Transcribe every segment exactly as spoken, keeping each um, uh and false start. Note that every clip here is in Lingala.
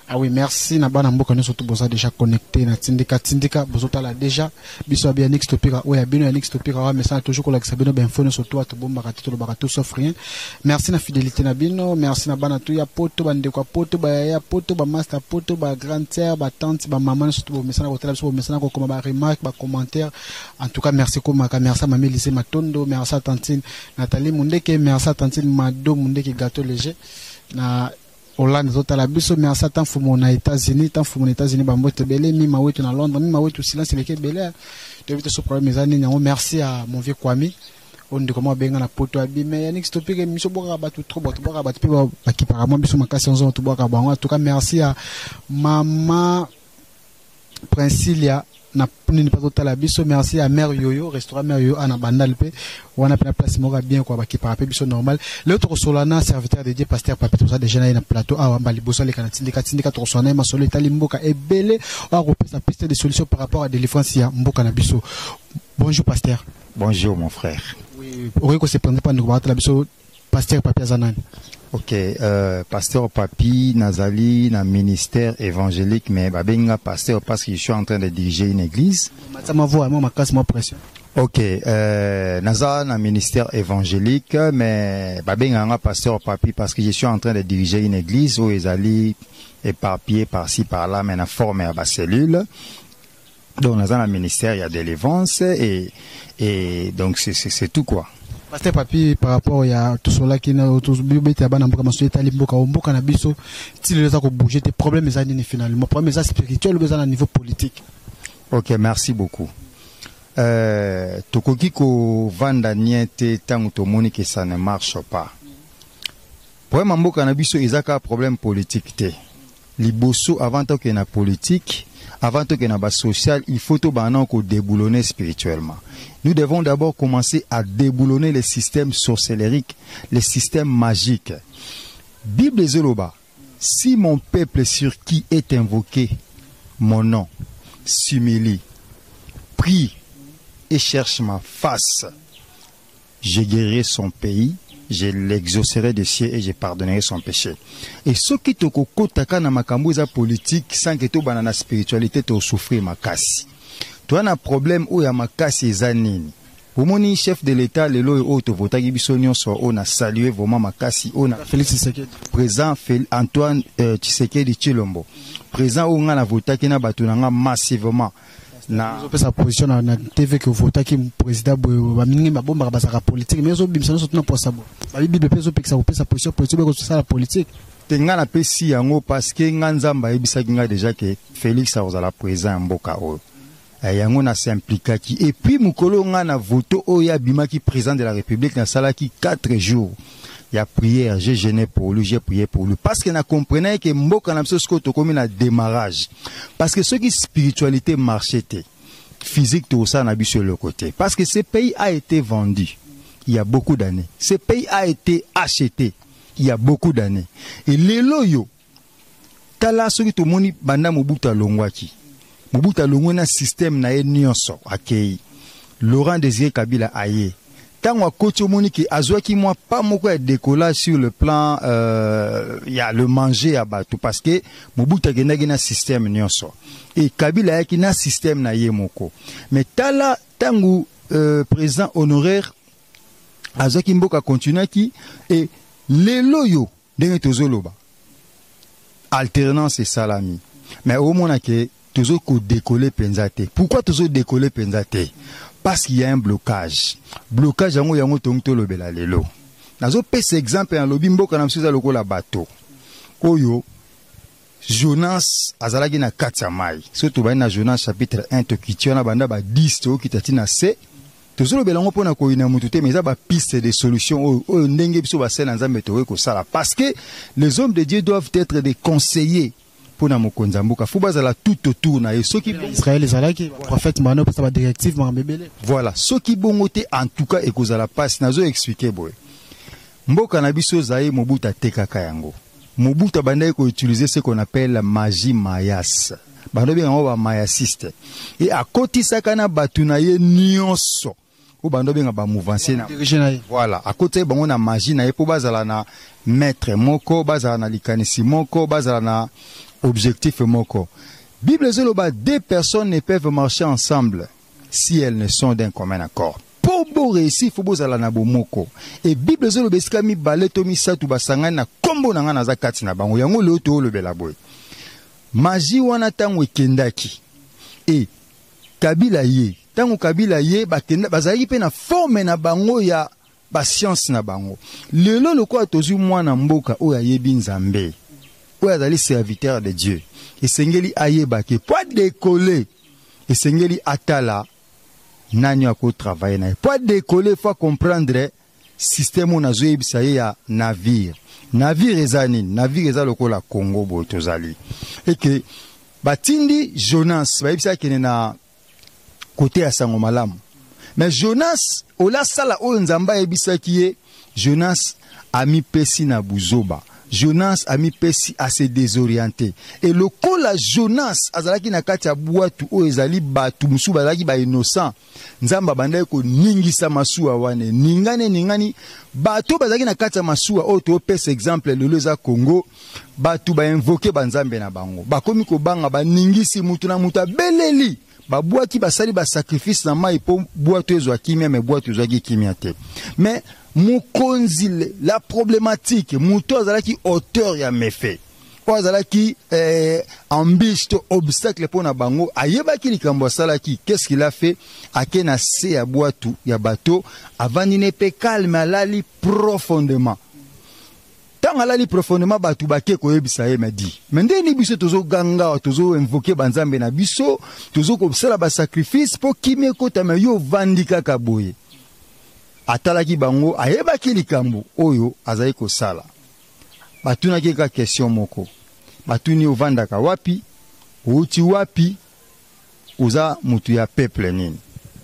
Ah oui, merci. Na bana mboka nous surtout boza déjà connecté na tindika tindika bozota là déjà biso bien next topika ouais ya bino ya next topika mais ça toujours la sabino ben fone surtout à bomba katito lo barato sauf rien. Merci na fidélité na bino, merci na bana tout ya poto bande kwa poto ba ya poto ba master poto ba grand-sœur ba tante ba maman surtout mais ça na hôtel biso mais ça na ko ba remarque ba commentaire. En tout cas merci comme merci mamie Lise Matondo, merci à tantine Nathalie Mundeke, merci à tantine Mado Mundeke gâteau léger na Hollande zota la biso merci tant fumo na États-Unis tant fumo na États-Unis ba mbote belé mi mawetu na Londres mi mawetu silence leke belé de vite ce problème mes années merci à mon vieux Kwame on dit comment benga na poto abi mais yannick stopé que miso boka ba tout trop boka boka ba tout ba qui apparemment biso makasi on tout boka ba en tout cas merci à maman Princilia na nini pas total la biso merci à mère Yoyo restaurant mère Yoyo ana bandal pe on a place moka bien quoi ba qui par biso normal l'autre solana serviteur de Dieu pasteur papi tout ça déjà na plateau ah mbali boso les kanatindi katindi ka to sona ma solo itali mboka ebele on repère sa piste de solution par rapport à délivrance ya mboka na biso. Bonjour pasteur. Bonjour mon frère. Oui, on ko se prendre pas nous la biso pasteur papi azanani. Ok, euh, pasteur Papi, Nazali, na ministère évangélique, mais babenga pasteur parce que je suis en train de diriger une église. Ok, euh, Nazali, na ministère évangélique, mais babenga pasteur Papi parce que je suis en train de diriger une église où ils allaient éparpillés par-ci par-là, mais na forme à ma cellule. Donc dans un ministère, il y a des délivrance et, et donc c'est tout quoi. Pasteur Papi par rapport à tout cela qui n'a autour bibé ta bana mboka maso etali mboka mboka na biso ti les ko bouger des problèmes les années finalement problème ça spirituel ou à niveau politique. OK, merci beaucoup. Euh tokoki ko vanda niente tant to moni que ça ne marche pas. Problème mboka na biso ezaka problème politique té. Liboso avant que na politique avant que na ba social, il faut tout banan ko déboulonner spirituellement. Nous devons d'abord commencer à déboulonner les systèmes sorcellériques, les systèmes magiques. Bible Zoloba, si mon peuple sur qui est invoqué mon nom s'humilie, prie et cherche ma face, je guérirai son pays, je l'exaucerai des cieux et je pardonnerai son péché. Et ce qui te kokotaka na makambo za politique sans que to banana spiritualité to souffrir makasi. Tu as un problème où il y a makasi zanini. Au moni chef de l'État le lo o to votaki biso nyonso on a salué vraiment makasi on a Félix Tshisekedi présent Antoine euh, Tshisekedi Tshilombo présent on a votaki na batu na massivement na sa position na T V que votaki président ba mingi mabomba ba sa politique mais zo bimisa surtout na posa bo ba bible peso pekisa sa position politique ko ça la politique tenga na pesi yango parce que nganzamba ebisaki nga déjà que Félix a la présent mboka o yango na s'impliquer qui et puis mukolo nga na voto oya bimaki président de la République na salaki quatre jours. Il y a prière, j'ai jeûné pour lui, j'ai prié pour lui. Parce que na comprenait que mboka na biso sko to comme na démarrage. Parce que ce qui spiritualité marchait physique tout ça na biso le côté. Parce que ce pays a été vendu il y a beaucoup d'années. Ce pays a été acheté il y a beaucoup d'années. Et les loyo tala soki to moni banda mobuta longwaki. Mobuta longona système na ye nyonso akei. Laurent Désiré Kabila aye. Quand on a coaché moni ki azwaki moi pas moko ya décollage sur le plan euh il y a le manger à bateau parce que Mobuta genaki na système nyonso. Et Kabila yaki na système na ye moko. Mais tala tangu euh, président honoraire azwaki mboka continue ki et les loyo ndenge tozoloba. Alternance et salami. Mais au moins que toujours qu'on décoller penzate. Pourquoi toujours décoller penzate? Parce qu'il y a un blocage. Blocage yango yango tongto lobela lelo. Nazo pese exemple en lobi mboka na msuza lokola bateau. Oyo Jonas azalaki na katsa mai. Surtout ba na Jonas chapitre un to kitiona banda ba dix to kitati na C. Toujours lobela ngo pona ko ina mutu te mais ça ba piste de solution o ndenge biso ba sena nzambe to ko sala parce que les hommes de Dieu doivent être des conseillers. Pour na mokonza mboka fu bazala tout autour na ceux qui Israël ezalaki prophète mano pesa ba directive ma bebele voilà ceux qui bongote en tout cas ekozala passe nazo expliquer boy mboka na biso zaye mobuta tekaka yango mobuta bandai ko utiliser ce qu'on appelle la magie mayas bando bien ba mayasiste et à côté ça kana batuna ye nyonso o bando bien ba mouvance na voilà à côté bango na magie na ye po bazala na maître moko bazala na likanisi moko bazala na objectif moko. Bible zoloba, deux personnes ne peuvent marcher ensemble si elles ne sont d'un commun accord. Pour beau réussir, il faut beau zala na bomoko. Et Bible zoloba esika mi bale to mi satu basangana na kombo na nga na zakati na bango. Yango le to le belaboy. Maji wana tango ekendaki. Et Kabila ye, tango Kabila ye bakenda bazali pe na forme na bango ya ba science na bango. Lelo lokwa tozu mwana mboka oya yebi nzambe. Oya zali serviteur de Dieu. Esengeli ayeba ke pas décoller. Esengeli atala nani ako travailler na. Pas décoller, faut comprendre système on a zoe bisaye ya navire. Navire ezani, navire eza lokola Congo bo tozali. Et que batindi Jonas, ba bisa kene na côté ya sango malamu. Mais Jonas ola sala o nzamba ebisa kiye, Jonas a mis pesi na buzoba. Jonas a mis pesi à se désorienter. Et le col la Jonas azalaki na kati ya buatu o ezali batu musu bazalaki ba innocent. Nzamba bandai ko ningisa masuwa wane. Ningane ningani batu bazalaki na kati ya masuwa o to pese exemple le leza Congo. Batu ba invoquer banzambe na bango. Ba komi ko banga ba ningisi mutu na muta beleli. Ba buaki basali ba sacrifice na mai po buatu ezwa kimia me buatu ezwa kimia te. Mais Mukonzile, la problématique, Mouto azalaki auteur ya méfait. O azalaki eh, ambiche to obstacle pour na bango, ayebaki likambo salaki, qu'est-ce qu'il a fait? Akena se ya boatu ya bateau, avant il pe calme alali profondément. Tant alali profondément batu bake ko yebisa ye medi. Mende ni biso tozo ganga, tozo invoquer banzambe na biso, tozo ko sala ba sacrifice po kimie kota me yo vandika kaboye. Atalaki bango ayebaki likambo oyo azali ko sala. Batuna keka question moko. Batuni ovandaka wapi? Uti wapi? Uza mutu ya peuple nini?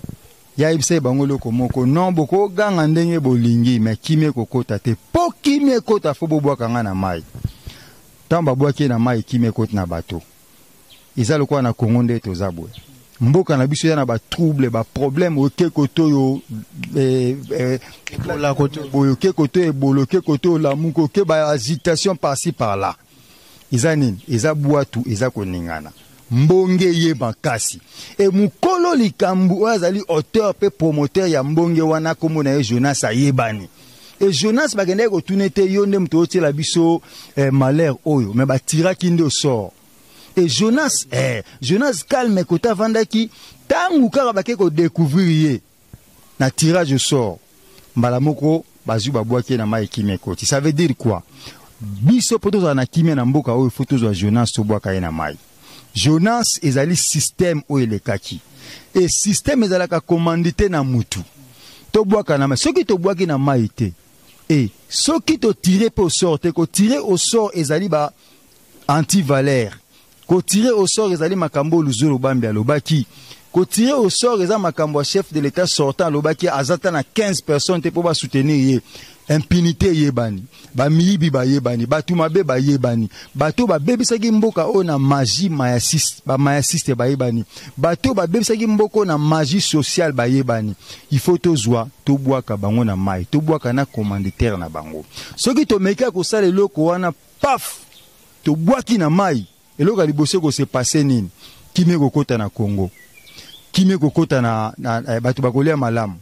Ya ibse bango loko moko non boko ganga ndenge bolingi me kimie kokota te. Po kimie kota fo bobwaka nga na mai. Tamba bwaki na mai kimie kota na bato. Iza lokwa na Kongo nde tozabwe. Mboka na biso ya na ba trouble ba problème oke koto yo eh eh la koto boyoke koto e boloke koto la muko ke ba agitation par-ci par-là. Izanini eza buatu eza koningana. Mbonge ye bakasi. E mukolo likambu azali auteur pe promoteur ya mbonge wana komo na Jonas ayebani. Et Jonas bagende ko tunete yonde mtoti la biso eh, malheur oyo me ba tiraki ndo sort. Et Jonas, eh, Jonas calme kota vandaki, tangu kaka bake ko découvrir ye. Na tirage au sort. Mbalamoko, bazu babwaki na mai kimie koti. Ça veut dire quoi? Biso poto za na kimie na mboka oyo photo za Jonas to bwaka ye na mai. Jonas ezali système oyo elekaki. Et système ezalaka commandité na mutu. To bwaka na mai. Soki to bwaki na mai te. Et soki to tirer au sort, te ko tirer au sort ezali ba anti-valeur. Ko tirer au sort ezali makambo luzolo bambi alobaki. Ko tirer au sort ezali makambo chef de l'état sortant alobaki azata na quinze personnes te po ba soutenir ye. Impunité yebani. Ba miyibi ba yebani. Batu mabe ba yebani. Bato ba bebisaki mboka o na magie mayasiste. Ba mayasiste ba yebani. Bato ba bebisaki mboko na magie sociale ba yebani. Il faut to zwa to bwaka bango na mai. To bwaka na commanditaire na bango. Soki to meka ko sala loko wana paf. To bwaki na mai. Et là, il faut se passer nini. Kimie kokota na Congo. Kimie kokota na, na, na batu bakolia malamu.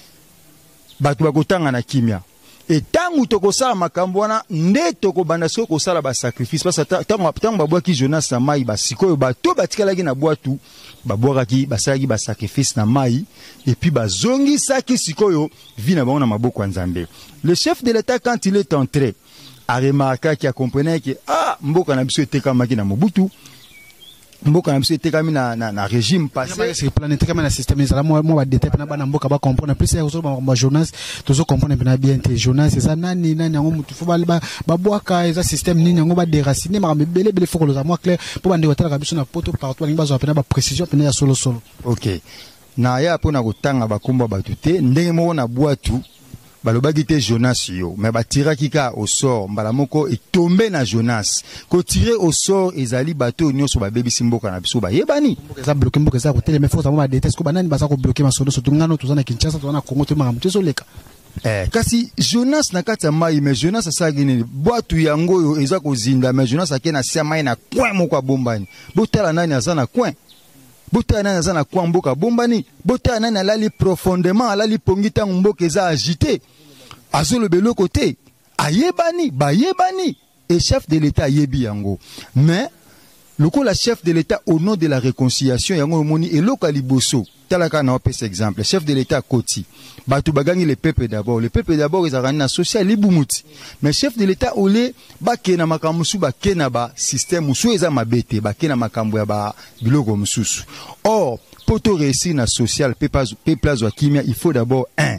Batu bakotanga na kimia. Et tangu toko sala makambo wana nde toko banda soko kosala ba sacrifice parce que tangu tangu babwaki Jonas na mai basikoyo bato batikalaki na bwatu babwaki basalaki ba sacrifice na mai et puis bazongi saki sikoyo vina bango na maboko ya Nzambe. Le chef de l'état quand il est entré a remarqué qu'il a compris que ah mboka na biso etekamaki na Mobutu, mboka na biso etekami na na, na régime passé c'est planète comme un système ezala moi moi ba détail na bana mboka ba comprendre plus ya zo ba Jonas tozo comprendre bien bien te Jonas eza nani nani yango mutu fo ba ba bwaka eza système nini yango ba déraciner ma bele bele fo ko loza moi clair po bande watala biso na poto partout ba zo apena ba précision pena ya solo solo. OK na ya pona kotanga ba komba batute ndenge mo na bwatu balobaki te Jonas yo mais batiraki ka au sort mbala moko etombe na Jonas ko tirer au sort ezali bateau nyonso ba bebisi mboka na biso ba yebani eza bloquer mboka eza ko tele mais faut savoir ba déteste ko banani baza ko bloquer ma solo surtout ngano tozana Kinshasa tozana Congo te makambo te soleka Eh, kasi Jonas na kati ya mai, mais Jonas asaki nini? Boatu yango yo eza kozinda, mais Jonas akena sia mai na coin moko bombani. Botala nani aza na coin? Botala nani aza na coin mboka bombani? Botala nani alali profondément, alali pongita mboka eza agité. Azolo belo côté. Ayebani, bayebani. Et chef de l'État yebi yango. Mais le coup la chef de l'État au nom de la réconciliation yango moni et lokali bosso. Talaka na opes exemple, chef de l'État Koti. Batu bagangi le peuple d'abord. Le peuple d'abord ils arani na social libumuti. Mais chef de l'État ole ba kena makamusu ba kena ba système musu eza mabete ba kena makambo ya ba biloko mususu. Or, pour to réussir na social peuple zo kimia, il faut d'abord un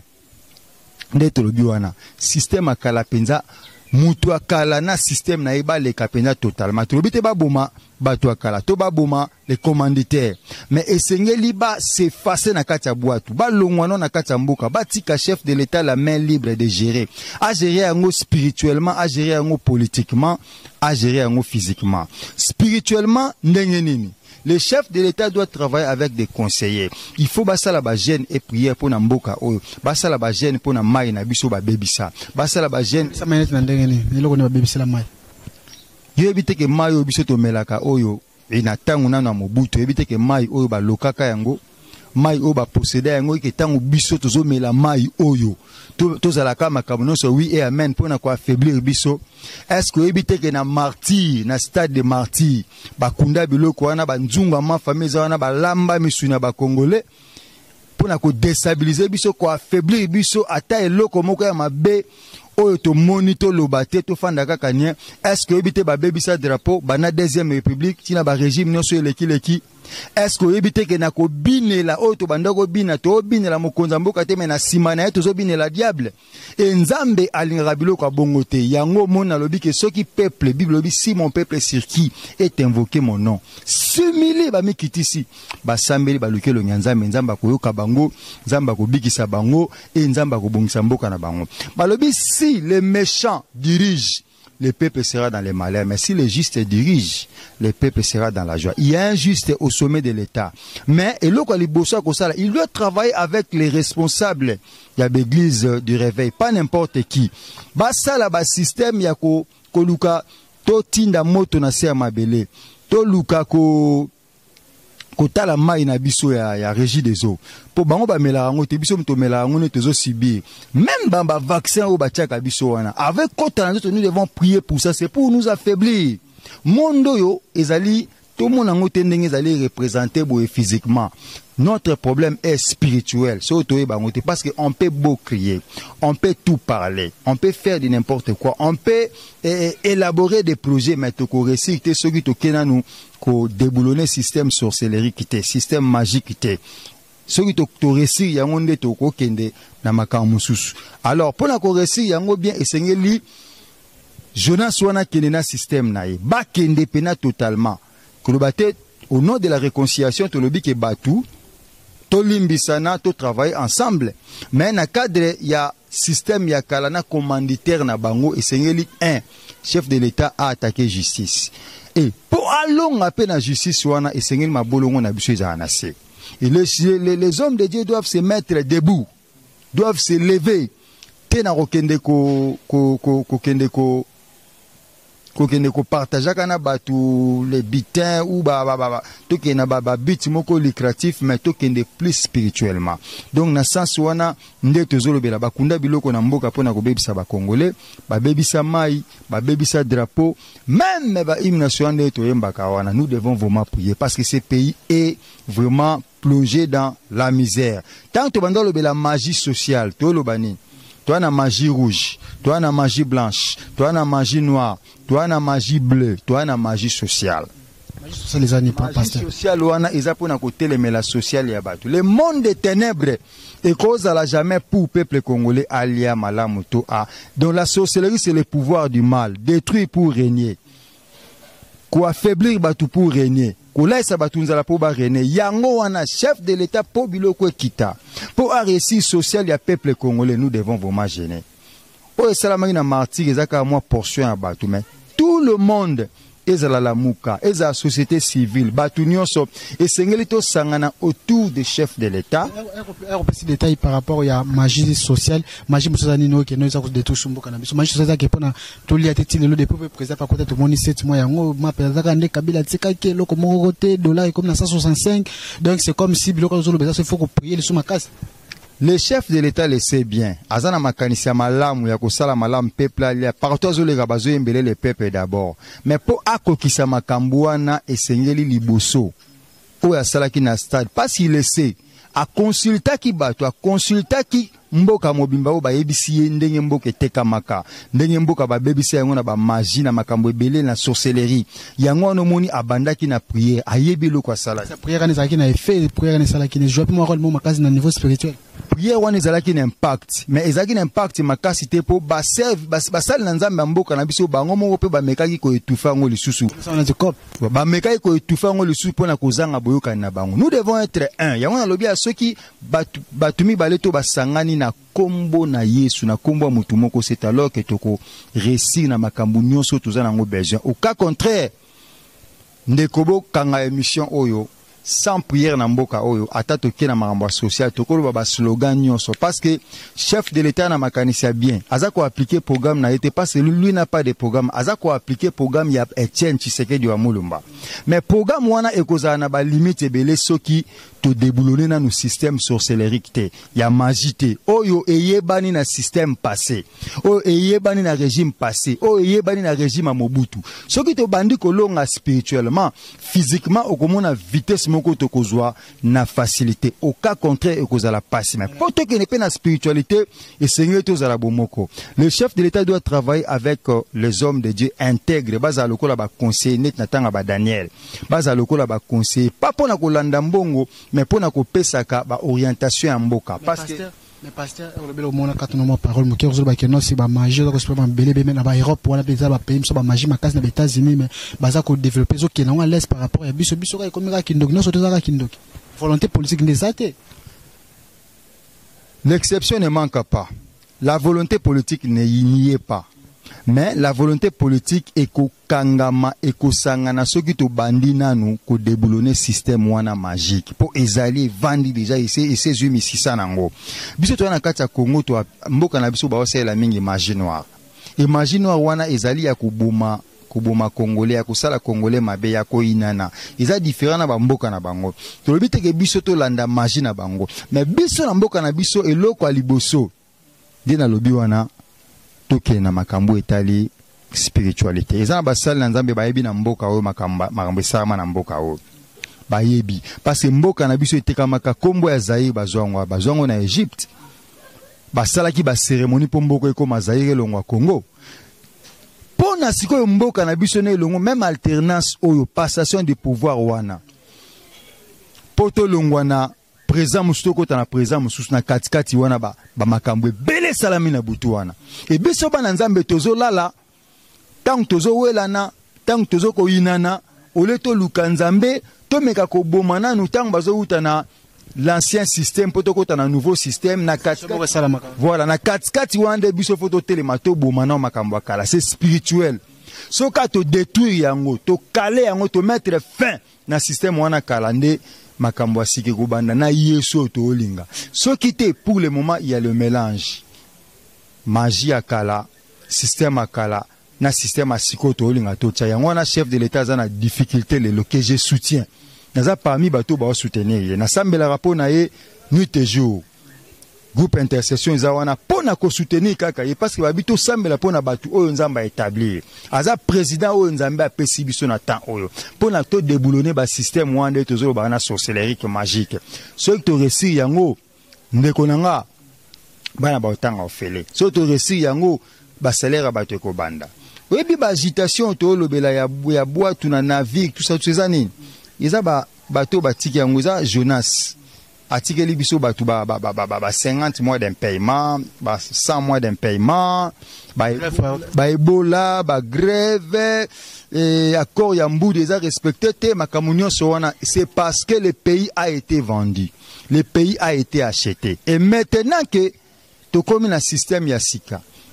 ndeto lobiwana. Système akala penza mutu akala na système na eba le kapena totalement. Tolobite ba boma bato akala to ba boma les commanditaires. Mais esengeli ba s'effacer na kati ya boatu. Ba longwano na kati ya mboka. Ba tika chef de l'État la main libre de gérer. A gérer yango spirituellement, a gérer yango politiquement, a gérer yango physiquement. Spirituellement, ndenge nini? Le chef de l'État doit travailler avec des conseillers. Il faut basa la ba jeune et prière pour na mboka oyo. Basa la ba jeune pour na mai na biso ba bebisa. Basa la ba jeune ça manette na ndenge ni. Eloko ne ba bebisa la mai. Yo ebite ke mai oyo biso to melaka oyo e na tangu na na mobutu ebite ke mai oyo ba lokaka yango. Mai oyo ba posséder yango ke tangu biso tozo mela mai oyo. To to zalaka makamuno so oui et amen pour na ko affaiblir biso. Est-ce que ebite ke na martyr na stade de martyr ba kunda biloko wana ba nzunga ma famille wana ba lamba misuna ba congolais pour na ko déstabiliser biso ko affaiblir biso ata eloko moko ya mabe oyo to monito lobate to fanda kaka nie. Est-ce que ebite ba bebisa drapeau bana deuxième république tina ba régime nyonso eleki leki? Est-ce que ebite ke na ko binela oyo to banda ko bina to binela mokonza mboka te mena simana yeto zo binela diable et nzambe alingaka biloko bongo te yango mona lobi ke soki peuple bible lobi si mon peuple sur qui est invoqué mon nom s'humilie ba mikitisi ba sambeli ba lukelo nyanzambe nzamba koyoka bango nzamba ko bikisa bango et nzamba ko bongisa mboka na bango ba lobi si les méchants dirigent le peuple sera dans les malheurs. Mais si le juste dirige, le peuple sera dans la joie. Il y a un juste au sommet de l'État. Mais il doit travailler avec les responsables de l'église du réveil. Pas n'importe qui. Basa la bas système ya ko luka to tinda moto na se mabele. To luka ko kota la mai na biso ya, ya régie des eaux. Po bango ba mela rango te biso mto mela rango ne tezo subir. Même bamba vaccin ou ba tiaka biso wana. Avec kota na nous devons prier pour ça, c'est pour nous affaiblir. Mondo yo ezali tout le monde a ndenge ezali représenter boye physiquement. Notre problème est spirituel. C'est parce qu'on peut beau crier, on peut tout parler, on peut faire de n'importe quoi, on peut eh, élaborer des projets, mais tu peux réussir, ce qui te nous ko déboulonner système sorcellerie qui te, système magique qui te. Ce qui te réussir, il y a un monde to ko kende na makamususu. Alors pour la réussir, il y a un bien essayer li Jonas wana kende na système na ye, ba kende pena totalement. Kolobate au nom de la réconciliation, to lobi ke batu to limbisana, to travailler ensemble. Mais na cadre ya système ya kalana commanditaire na bango et sengeli un chef de l'État a attaqué justice. Et pour allons à peine la justice wana et sengeli mabolongo na biso za anase. Et les, les, les hommes de Dieu doivent se mettre debout, doivent se lever. Tena kokende ko ko ko kokende ko kokende ko partager kana batu les bitins ou ba ba ba to kena ba ba bit moko lucratif mais to kende plus spirituellement. Donc na sens wana nde tozolobela bakunda biloko na mboka pona ko bebisa ba congolais ba bebisa mai ba bebisa drapeau même ba hymne national nde to yembaka wana. Nous devons vraiment prier parce que ce pays est vraiment plongé dans la misère. Tant que banda lobela magie sociale to lobani. Toi na magie rouge, toi na magie blanche, toi na magie noire, toi na magie bleue, toi na magie sociale. Magie sociale wana eza pona côté les mela sociale ya batu. Le monde des ténèbres et cause à la jamais pour peuple congolais alia malamuto a. Donc la sorcellerie c'est le pouvoir du mal, détruire pour régner. Quoi affaiblir batu pour régner. Kolaisa batunzala po ba régner. Yango wana chef de l'État po biloko kita. Pour un récit social ya peuple congolais, nous devons vraiment gêner. Oh salamaki na martyr ezaka moi portion ya batu mais tout le monde ezala la muka, ezala société civile, batu nyonso, et sengeli to sangana autour des chefs de l'État. Un petit détail par rapport à magie sociale, magie sociale nino qui nous a de tout sumbo cannabis. Magie sociale qui pona tout lié à tête le de peuple présent par côté tout monde sept mois yango ma pesa ka ndeka kabila tsika ke loko moko côté dollar comme na cent soixante-cinq. Donc c'est comme si biloko zo le besoin faut prier le sous ma casse. Le chef de l'État le sait bien. Azana makanisi malamu ya kosala malamu peuple alia partout azolega bazo yembele le peuple d'abord. Mais pour akokisa makambo wana esengeli liboso o ya salaki na stade parce qu'il le sait a consulta ki bato a consulta ki mboka mobimba o bayebisi ye ndenge mboka etekamaka ndenge mboka babebisi yango na ba magie na makambo ebele na sorcellerie yango ono moni abandaki na prière ayebi loko asala sa prière ne zalaki na effet prière ne salaki ne joue mo rôle mo makazi na niveau spirituel prière wana ezalaki na impact mais ezalaki na impact makasi te po ba serve basali na nzambe mboka na biso bango moko pe bamekaki ko etufa ngo lisusu bamekaki ko etufa ngo lisusu pona kozanga boyokani na bango. Nous devons être un yango na lobi ya soki batumi baleto basangani na kombo na Yesu na kombo mutu moko c'est alors que toko réussir na makambu nyonso toza nango besoin. Au cas contraire ndekobo kanga émission oyo sans prière na mboka oyo atato ke na makambo social tokolo baba slogan nyonso parce que chef de l'État na makanisi bien azako appliquer programme na été parce que lui n'a pas de programme azako appliquer programme ya Etienne Tshisekedi wa Mulumba mais programme wana ekozana na ba limite belé soki to déboulonner na nos système sorcellerie te ya magie te oyo eyebani na système passé oyo eyebani na régime passé oyo eyebani na régime à Mobutu soki to bandi kolonga spirituellement physiquement okomona vitesse moko to kozwa na facilité au cas contraire ekozala passe mais pour to que ne pe na spiritualité et seigneur to zala bomoko le chef de l'État doit travailler avec euh, les hommes de Dieu intègres baza lokola ba conseiller net na tanga ba Daniel baza lokola ba conseiller pas pona kolanda mbongo mais pour na kopesaka ba orientation ya mboka parce que mais pasteur le au monde quand on parole mo kero zo ba keno si ba magie zo ko mbele be na ba Europe wala peza ba pays so ba magie makasi na États-Unis mais baza ko développer zo kena on laisse par rapport à biso biso ka komika kindoki no so tozaka kindoki volonté politique ndezate. L'exception ne manque pas, la volonté politique ne y est pas. Mais la volonté politique est ko kangama et ko sangana soki to bandi nanu ko déboulonner système wana magique pour ezali vandi déjà ici et ces huit mille six cents nango biso to na kati ya Congo to mboka na biso ba osela mingi magie noire et magie noire wana ezali ya kubuma kubuma congolais ya kusala congolais mabe ya ko inana eza différent na ba mboka na bango to lobi te ke biso to landa magie na bango mais biso na mboka na biso eloko aliboso dina lobi wana toke na makambo etali spiritualité eza basali na nzambe bayebi na mboka oyo makamba makambo esama na mboka oyo bayebi parce que mboka na biso etekamaka kombo ya Zaïre bazwango bazwango na Egypte basalaki ba cérémonie po mboko ekoma Zaïre longwa Congo pona sikoyo mboka na biso ne longo même alternance oyo passation de pouvoir wana poto longwa na présent musuko ta na présent mususu na katikati wana ba ba makambo ebele salami na butu wana e biso bana nzambe tozo lala tant tozo welana tant tozo ko inana oleto luka nzambe to meka ko bomana nu tant bazo uta na l'ancien système poto ko ta na nouveau système na katikati voilà na katikati wande biso foto telema to bomana makambo akala c'est spirituel soka to détruire yango to caler yango to mettre fin na système wana kalande makambo asiki kubanda na Yesu to olinga soki te pour le moment il y a le mélange magie akala système akala na système asiko to olinga to tia yango na chef de l'État za na difficulté le lo que je soutiens naza parmi bato ba soutenir na sambela rapport na ye nuit et jour groupe intercession za wana pona ko soutenir kaka ye parce que babito sambela pona batu oyo nzamba établir aza président oyo nzamba apesi biso na temps oyo pona to déboulonner ba système wande tozo ba na sorcellerie magique so to réussir yango ndeko nanga bana ba otanga ofele so to réussir yango ba salaire ba to ko banda oyebi ba agitation to lobela ya ya boîte na navire tout ça tout ça nini iza ba bato batiki yango za Jonas atikeli biso batu ba ba ba ba cinquante mois d'impayement ba cent mois d'impayement ba ba Ebola ba grève et accord ya mbu déjà respecté te makamunyo sowana c'est parce que le pays a été vendu le pays a été acheté et maintenant que to comme un système ya sika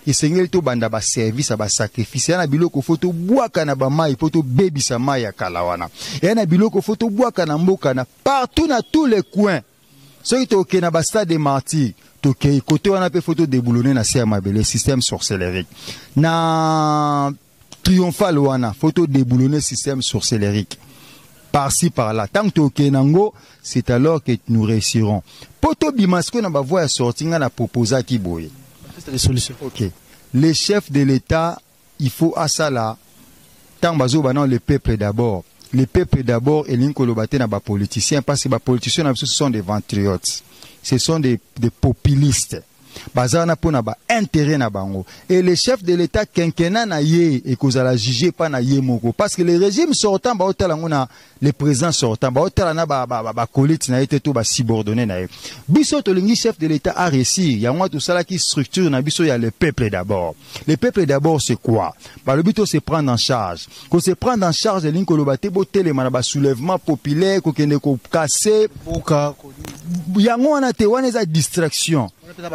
esengeli to banda ba service ba sacrifice yana biloko foto bwaka na ba mai poto baby sa mai ya kalawana yana biloko foto bwaka na mboka na partout na tous les coins soki to ke na ba stade des martyrs to ke côté wana pe foto déboulonner na ser mabele système sorcellerique na triomphal wana photo déboulonner système sorcellerique par-ci par-là tant que to nango c'est alors que nous réussirons poto bimasko na ba voix sortir na proposer ki boye c'est des solutions. OK, les chefs de l'État il faut à ça là tant bazo banan le peuple d'abord le peuple d'abord et l'inkolobate na ba politiciens parce que ba politiciens ce sont des ventriotes, ce sont des des populistes bazana pona ba intérêt na bango et les chefs de l'État quinquennat na ye et cause la juger pas na ye moko parce que le régime sortant ba hôtel ngona le président sortant ba hôtel na ba ba ba colite na été tout ba subordonné na ye biso to lingi chef de l'État a réussi ya moi tout ça là qui structure na biso ya le peuple d'abord le peuple d'abord c'est quoi ba le but c'est prendre en charge qu'on se prendre en charge de l'inkolobate botel na ba soulèvement populaire ko kende ko casser boka yango wana te wana za distraction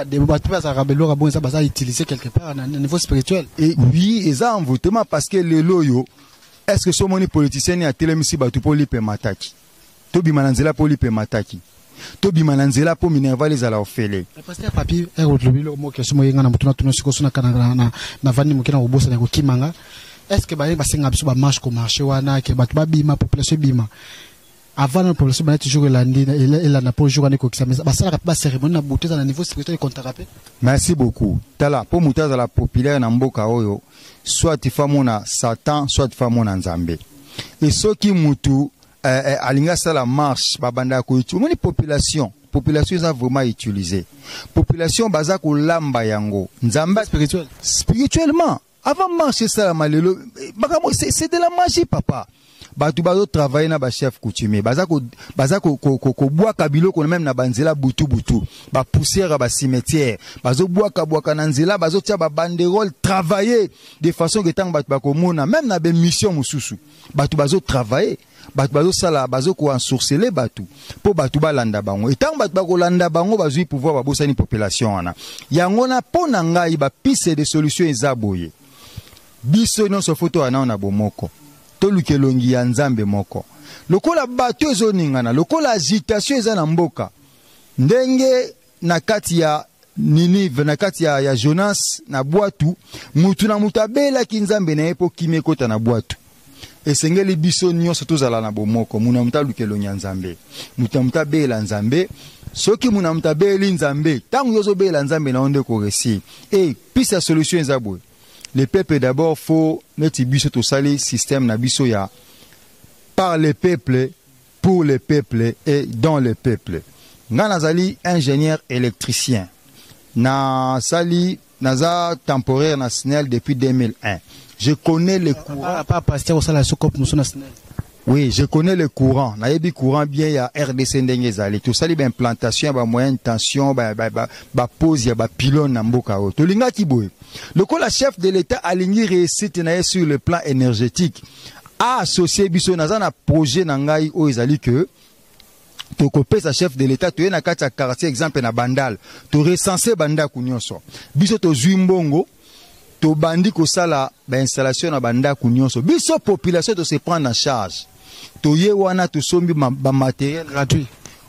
utiliser quelque part à niveau spirituel. Et oui, et ça en votement parce que le loyo, est-ce que ce moni politicien a télémisi batu pour lipe mataki? Tobi mananzela pour lipe mataki. Tobi mananzela pour minerva les ala ofele. Pasteur papi, e rodlobilo mo question mo yenga na mutuna tuno siko suna kana na na vani mukina obosa na kimanga. Est-ce que ba ba senga biso ba marche ko marché wana ke batu ba bima population bima? Avant la population ba toujours elandi elle n'a pas jour aneko kisa mais ba sala ba cérémonie na beauté na niveau spirituel kontarapé. Merci beaucoup. Tala pour mutaza la populaire na mboka oyo soit tifamona Satan soit tifamona Nzambe. Et ceux qui mutu euh, alinga sala marche babanda ko itu moni population population ça vraiment utilisé. Population baza ko lamba yango Nzamba spirituel spirituellement avant marcher ça malelo c'est de la magie papa. Batu bazo travailler na ba chef coutumier baza ko baza ko ko ko bois kabilo ko même na banzela butu butu ba poussière ba cimetière bazo bois ka bois ka nzela bazo tia ba banderole travailler de façon que tant batu ba ko mona même na be mission mususu batu bazo travailler batu bazo sala bazo ko ensorceler batu po batu ba landa bango et tant batu ba ko landa bango bazui pouvoir ba bosani population wana yango na pona ngai ba piste de solution ezaboye biso non so photo ana na bomoko toluke longi ya Nzambe moko lokola bato ezoningana lokola agitation eza na mboka ndenge na kati ya Ninive na kati ya, ya Jonas na bwatu mutu na mutu abela ki Nzambe na epo kimekota na bwatu esengeli biso nyonso tozala na bomoko muna muta luke longi ya Nzambe muta muta bela Nzambe soki muna muta beli Nzambe tangu yozo bela Nzambe na onde ko resi et puis sa solution ezabwe. Le peuple d'abord faut mettre biso to sali système na biso ya par le peuple pour le peuple et dans le peuple. Nga nazali ingénieur électricien. Na sali naza temporaire na S N E L depuis deux mille un. Je connais le courant. Pas pasteur au sala sokop nous na S N E L. Oui, je connais le courant. Na yebi courant bien ya R D C ndenge zali. To sali ba implantation ba moyenne tension ba ba ba, ba pose ya ba pylône na mboka o. To linga ki boye. Le la chef de l'État a ligné réussite sur le plan énergétique a associé biso na projet nangai o ezali que to kopé sa chef de l'État to na kati quartier exemple na Bandal to recenser banda kunyonso biso to zuimbongo to bandi ko sala ba installation na banda kunyonso biso population to se prendre en charge to ye wana to sombi ba matériel gratuit.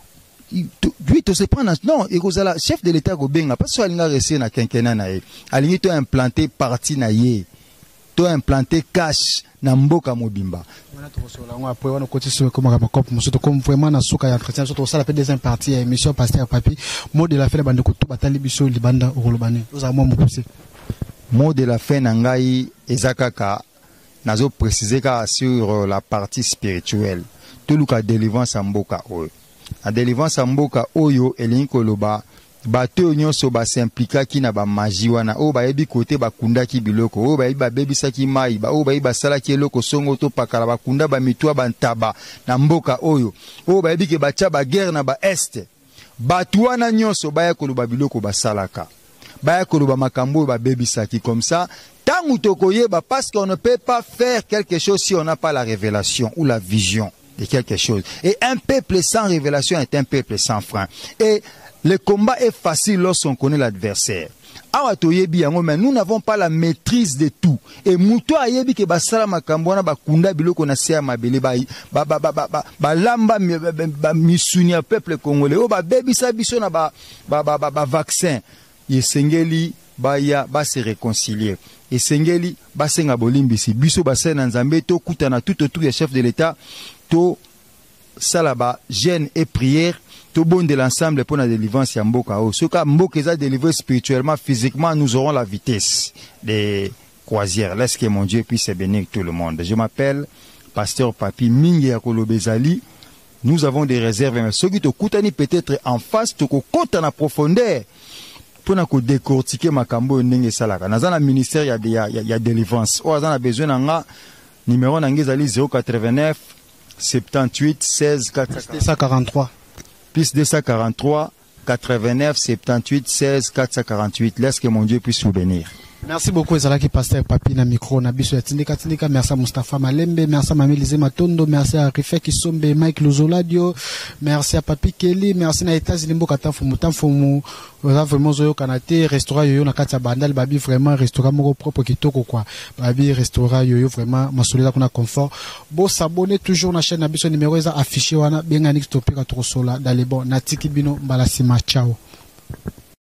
Oui, to se prendre non et kozala chef de l'État go benga parce que alinga rester na quinquennat na ye alingi to implanter parti na ye to implanter cash na mboka mobimba wana to sola ngo après wana côté sur comme comme comme surtout comme vraiment na suka ya entretien surtout ça la fait des impartis émission pasteur papi mot de la fin bande ko to batali biso libanda olobane oza mo mo poussé mot de la fin na ngai ezakaka nazo préciser ka sur la partie spirituelle to luka délivrance mboka oyo a délivrance mboka oyo elingi koloba bato nyonso ba s'implika ki na ba magie wana o ba yebi côté ba kunda ki biloko o ba yebi ba bebisa ki mai ba o ba yebi sala ki eloko songo to pakala ba kunda ba mitwa ba ntaba na mboka oyo o ba yebi ke ba tia ba guerre na ba est bato wana nyonso ba ya koloba biloko ba salaka ba ya koloba makambo ba bebisa ki comme ça tangu tokoyeba parce qu'on ne peut pas faire quelque chose si on n'a pas la révélation ou la vision. de quelque chose. Et un peuple sans révélation est un peuple sans frein. Et le combat est facile lorsqu'on connaît l'adversaire. Mais nous n'avons pas la maîtrise de tout. Et Mouto ayebi ke basala makambo na bakunda biloko na sia mabele ba ba ba ba ba ba lamba misuni peuple congolais o ba bebisa biso na ba ba ba ba vaccin. Yesengeli ba ya ba se réconcilier. Yesengeli ba senga bolimbisi biso ba sena nzambe to kutana tout autour des chefs de l'État to salaba jeûne et prière. Tout bon de l'ensemble pour la délivrance ya mboka o. Ce cas mboka est délivré spirituellement, physiquement, nous aurons la vitesse des croisières. Laisse que mon Dieu puisse bénir tout le monde. Je m'appelle Pasteur Papi Mingi Yakolo Bezali. Nous avons des réserves, mais ceux qui te coûtent peut-être en face, tu comptes en profondeur pour nous décortiquer ma cambo n'enge salaka. Dans un ministère, il y a des il y a délivrance. Oh, on a besoin d'un numéro n'engezali zéro quatre-vingt-neuf soixante-dix-huit seize quatre cent quarante-trois. Plus deux cent quarante-trois, quatre-vingt-neuf, soixante-dix-huit, seize, quatre cent quarante-huit. Laisse que mon Dieu puisse vous bénir. Merci beaucoup, Ezalaki Pasteur Papi na micro na biso ya Tindika Tindika. Merci à Mustafa Malembe, merci à Mami Lise Matondo, merci à Rife Kisombe, Mike Luzoladio, merci à Papi Kelly, merci na États-Unis mbo katanfu mutanfu mu vraiment zoyo kanate restaurant yoyo na kati ya bandal babi vraiment restaurant moko propre kitoko quoi. Babi restaurant yoyo vraiment masoleza kuna confort. Bo s'abonner toujours na chaîne na biso numéro eza affiché wana benga nix topika trosola dans les bons natiki bino mbalasima ciao.